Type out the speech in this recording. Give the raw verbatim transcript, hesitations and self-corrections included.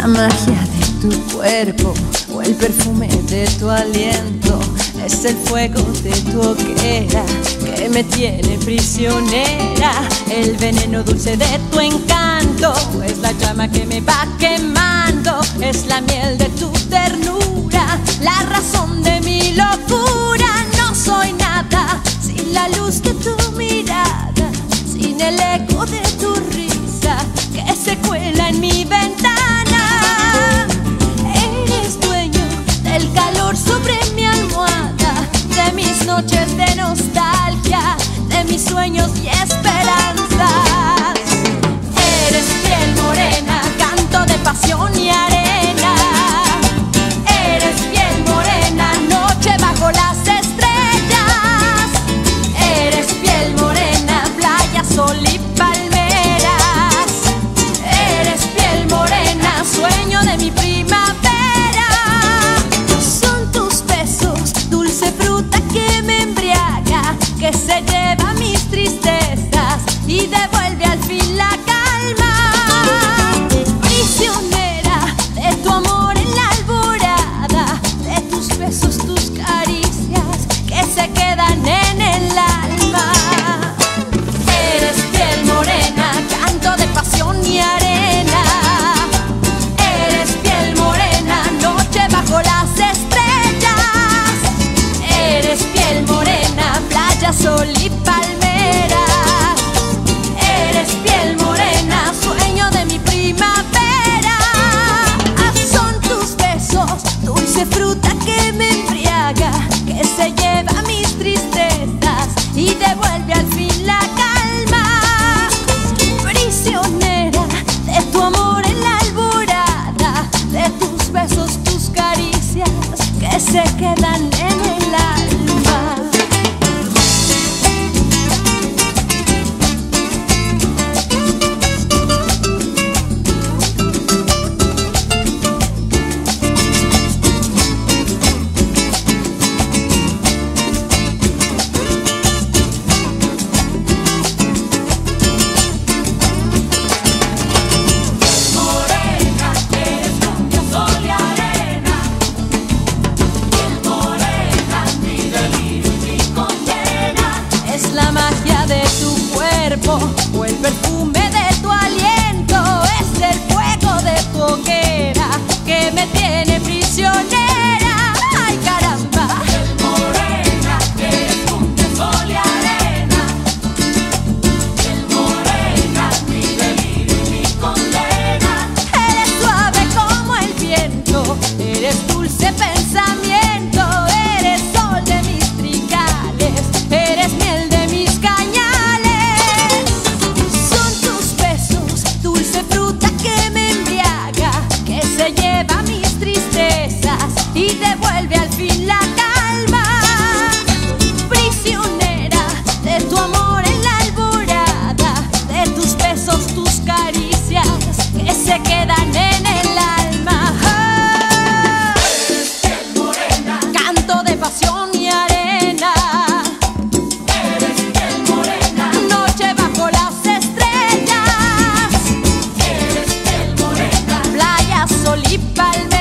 la magia de tu cuerpo o el perfume de tu aliento. Es el fuego de tu hoguera que me tiene prisionera. El veneno dulce de tu encanto es la llama que me va quemando. Es la miel de tu ternura, la razón de mi locura. No soy nada sin la luz de tu mirada, sin el eco de tu risa que se cuela en mi ventana. Eres dueño del calor sobre mi almohada, de mis noches de nostalgia, de mis sueños y esperanzas. Eres piel morena, canto de pasión y arena. Eres piel morena, noche bajo las estrellas. Eres piel morena, playa, sol y palmeras. Eres piel morena, sueño de mi primavera. Son tus besos, dulce fruta que me embriaga, que se lleva mis tristezas y devuelve al fin la calma. Prisionera de tu amor en la alborada, de tus besos, tus caricias que se quedan en el alma. Eres piel morena, canto de pasión y arena. Eres piel morena, noche bajo las estrellas. Eres piel morena, playa, sol y palmeras. Eres piel morena, sueño de mi primavera. Ah, son tus besos, dulce fruta que me embriaga, que se lleva mis tristezas y devuelve al fin la calma. Prisionera de tu amor en la alborada, de tus besos, tus caricias que se quedan en el alma. La magia de tu cuerpo o el perfume de tu aliento. Es el fuego de tu hoguera que me tiene prisionera. ¡Ay, caramba! Piel morena, que eres cumbia, sol y arena. Piel morena, mi delirio y mi condena. Eres suave como el viento, eres dulce pensamiento. Eres sol de mis trigales, eres miel de y devuelve al fin la calma. Prisionera de tu amor en la alborada, de tus besos, tus caricias que se quedan en el alma. Oh, eres piel morena, canto de pasión y arena. Eres piel morena, noche bajo las estrellas. Eres piel morena, playa, sol y palmeras.